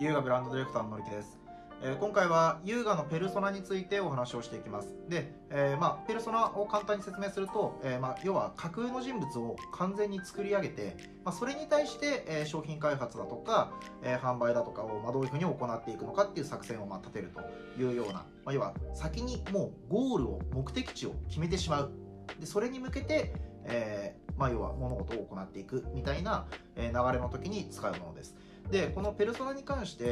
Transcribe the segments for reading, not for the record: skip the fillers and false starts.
優雅ブランドディレクターののりきです。今回は優雅のペルソナについてお話をしていきます。で、ペルソナを簡単に説明すると、要は架空の人物を完全に作り上げて、それに対して、商品開発だとか、販売だとかを、どういうふうに行っていくのかっていう作戦を立てるというような、要は先にもうゴールを、目的地を決めてしまう。でそれに向けて、要は物事を行っていくみたいな、流れの時に使うものです。でこのペルソナに関して、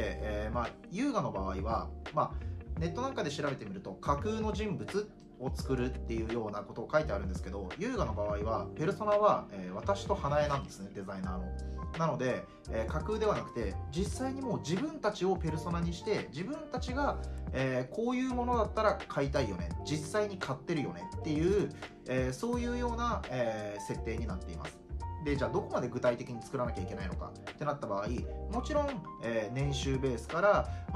優雅の場合は、ネットなんかで調べてみると架空の人物を作るっていうようなことを書いてあるんですけど、優雅の場合はペルソナは、私と花江なんですね、デザイナーの。なので、架空ではなくて実際にもう自分たちをペルソナにして自分たちが、こういうものだったら買いたいよね、実際に買ってるよねっていう、そういうような、設定になっています。でじゃあどこまで具体的に作らなきゃいけないのかってなった場合、もちろん、年収ベースから、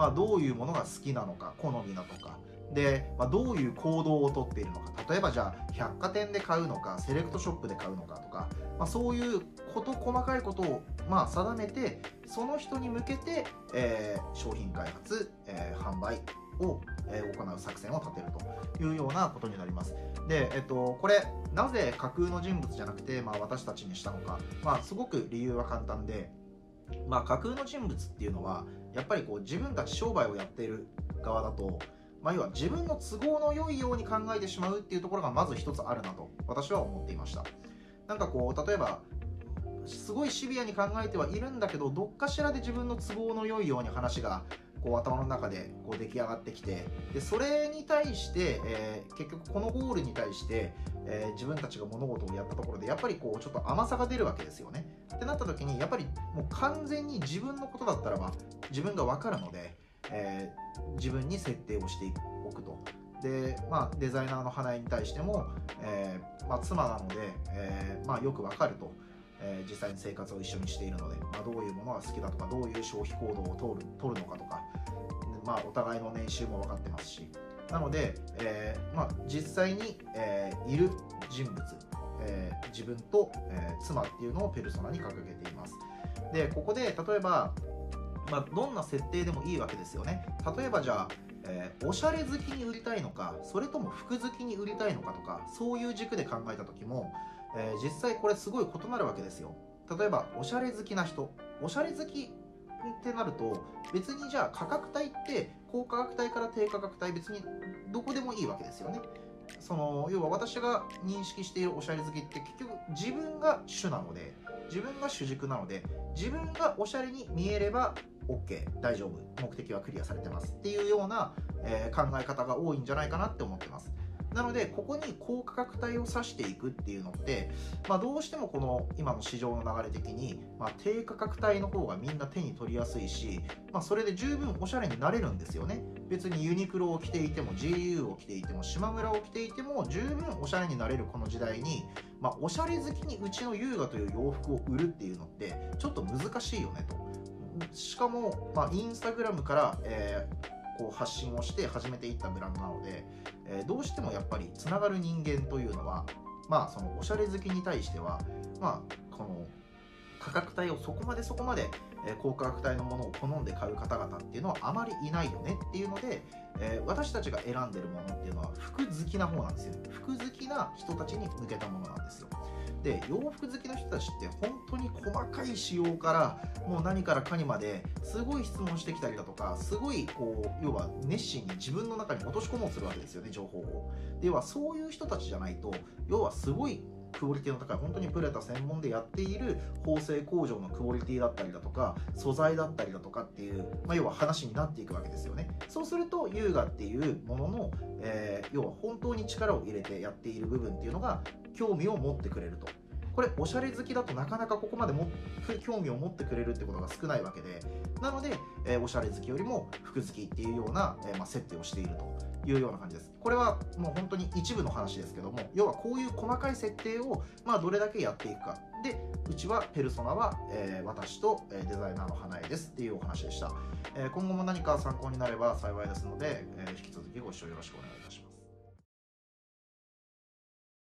どういうものが好きなのか、好みだとかで、どういう行動をとっているのか、例えばじゃあ百貨店で買うのかセレクトショップで買うのかとか、そういう細かいことを、定めてその人に向けて、商品開発、販売を、行う作戦を立てるというようなことになります。で、これなぜ架空の人物じゃなくて、私たちにしたのか、すごく理由は簡単で、架空の人物っていうのはやっぱりこう自分たち商売をやっている側だと、要は自分の都合の良いように考えてしまうっていうところがまず一つあるなと私は思っていました。なんかこう例えばすごいシビアに考えてはいるんだけど、どっかしらで自分の都合の良いように話がこう頭の中でこう出来上がってきて、でそれに対して、結局このゴールに対して、自分たちが物事をやったところでやっぱりこうちょっと甘さが出るわけですよね。ってなった時にやっぱりもう完全に自分のことだったらば自分が分かるので、自分に設定をしておくと。でデザイナーの花江に対しても、妻なので、よく分かると。実際に生活を一緒にしているので、どういうものが好きだとか、どういう消費行動を取るのかとか、お互いの年収も分かってますし、なので、実際に、いる人物、自分と、妻っていうのをペルソナに掲げています。でここで例えば、どんな設定でもいいわけですよね。例えばじゃあおしゃれ好きに売りたいのか、それとも服好きに売りたいのかとか、そういう軸で考えた時も、実際これすごい異なるわけですよ。例えばおしゃれ好きな人、おしゃれ好きってなると別にじゃあ価格帯って高価格帯から低価格帯別にどこでもいいわけですよね。要は私が認識しているおしゃれ好きって結局自分が主なので、自分が主軸なので、自分がおしゃれに見えれば OK、 大丈夫、目的はクリアされてますっていうような、考え方が多いんじゃないかなって思ってます。なのでここに高価格帯を指していくっていうのって、どうしてもこの今の市場の流れ的に、低価格帯の方がみんな手に取りやすいし、それで十分おしゃれになれるんですよね。別にユニクロを着ていても GU を着ていても島村を着ていても十分おしゃれになれるこの時代に、おしゃれ好きにうちの優雅という洋服を売るっていうのってちょっと難しいよねと。しかも、インスタグラムから、こう発信をして始めていったブランドなので、どうしてもやっぱりつながる人間というのは、そのおしゃれ好きに対しては、この価格帯をそこまで、高価格帯のものを好んで買う方々っていうのはあまりいないよねっていうので、私たちが選んでるものっていうのは服好きな方なんですよ。服好きな人たちに向けたものなんですよ。で洋服好きの人たちって本当に細かい仕様からもう何からかにまですごい質問してきたりだとか、すごいこう要は熱心に自分の中に落とし込もうとするわけですよね、情報を。ではそういう人たちじゃないと、要はすごいクオリティの高い、本当にプレタ専門でやっている縫製工場のクオリティだったりだとか素材だったりだとかっていう、要は話になっていくわけですよね。そうすると優雅っていうものの、要は本当に力を入れてやっている部分っていうのが興味を持ってくれると。これおしゃれ好きだとなかなかここまで興味を持ってくれるってことが少ないわけで、なので、おしゃれ好きよりも服好きっていうような、設定をしているというような感じです。これはもう本当に一部の話ですけども、要はこういう細かい設定をどれだけやっていくかで、うちはペルソナは、私とデザイナーの花江ですっていうお話でした。今後も何か参考になれば幸いですので、引き続きご視聴よろしくお願いいたします。